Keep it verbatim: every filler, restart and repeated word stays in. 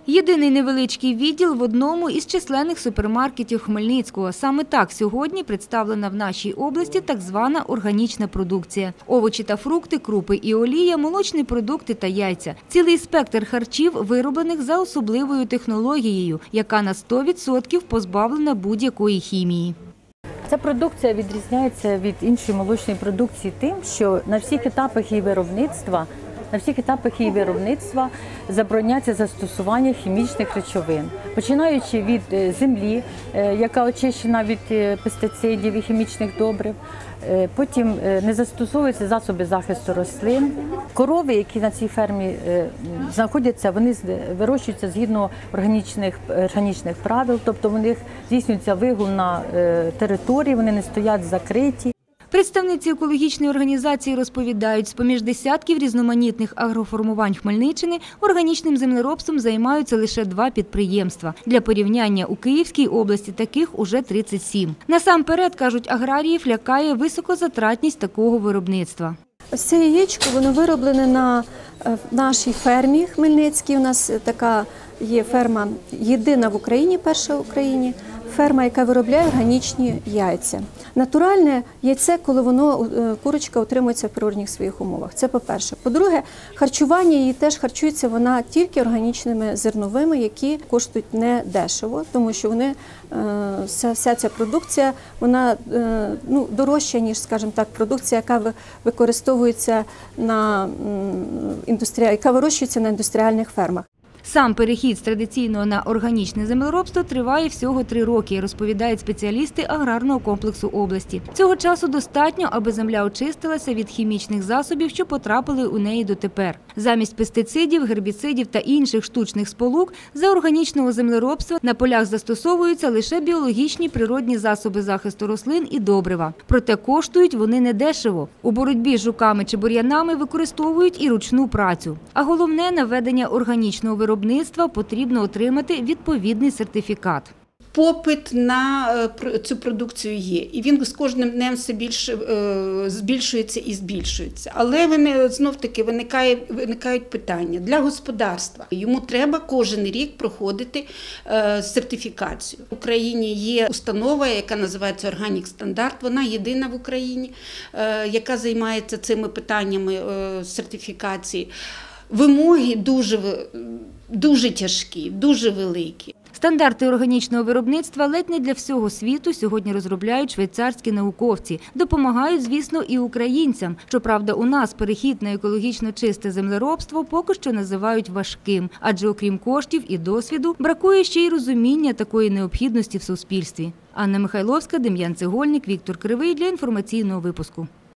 Єдиний невеличкий відділ в одному із численних супермаркетів Хмельницького. Саме так сьогодні представлена в нашій області так звана органічна продукція. Овочі та фрукти, крупи і олія, молочні продукти та яйця. Цілий спектр харчів, вироблених за особливою технологією, яка на сто відсотків позбавлена будь-якої хімії. Ця продукція відрізняється від іншої молочної продукції тим, що на всіх етапах її виробництва На всіх етапах її виробництва забороняється застосування хімічних речовин, починаючи від землі, яка очищена від пестицидів і хімічних добрив, потім не застосовуються засоби захисту рослин. Корови, які на цій фермі знаходяться, вони вирощуються згідно органічних, органічних правил, тобто у них здійснюється вигул на території, вони не стоять закриті. Представниці екологічної організації розповідають, з-поміж десятків різноманітних агроформувань Хмельниччини органічним землеробством займаються лише два підприємства. Для порівняння, у Київській області таких уже тридцять сім. Насамперед, кажуть аграріїв, лякає високозатратність такого виробництва. Ось це яєчко, воно вироблене на нашій фермі Хмельницькій. У нас така є ферма єдина в Україні, перша в Україні. Ферма, яка виробляє органічні яйця. Натуральне яйце, коли воно, курочка утримується в природних своїх умовах. Це по-перше. По-друге, харчування її теж харчується вона тільки органічними зерновими, які коштують не дешево, тому що вони, вся, вся ця продукція, вона ну, дорожча, ніж, скажімо так, продукція, яка використовується на індустрія, яка вирощується на індустріальних фермах. Сам перехід з традиційного на органічне землеробство триває всього три роки, розповідають спеціалісти аграрного комплексу області. Цього часу достатньо, аби земля очистилася від хімічних засобів, що потрапили у неї дотепер. Замість пестицидів, гербіцидів та інших штучних сполук за органічного землеробства на полях застосовуються лише біологічні природні засоби захисту рослин і добрива. Проте коштують вони недешево. У боротьбі з жуками чи бур'янами використовують і ручну працю. А головне, на ведення органічного виробництва Виробництва потрібно отримати відповідний сертифікат. Попит на цю продукцію є, і він з кожним днем все більше збільшується і збільшується. Але знов-таки виникає, виникають питання для господарства. Йому треба кожен рік проходити сертифікацію. В Україні є установа, яка називається «Органік Стандарт». Вона єдина в Україні, яка займається цими питаннями сертифікації. Вимоги дуже, дуже тяжкі, дуже великі. Стандарти органічного виробництва ледь не для всього світу сьогодні розробляють швейцарські науковці. Допомагають, звісно, і українцям. Щоправда, у нас перехід на екологічно чисте землеробство поки що називають важким. Адже окрім коштів і досвіду, бракує ще й розуміння такої необхідності в суспільстві. Анна Михайловська, Дем'ян Цегольник, Віктор Кривий для інформаційного випуску.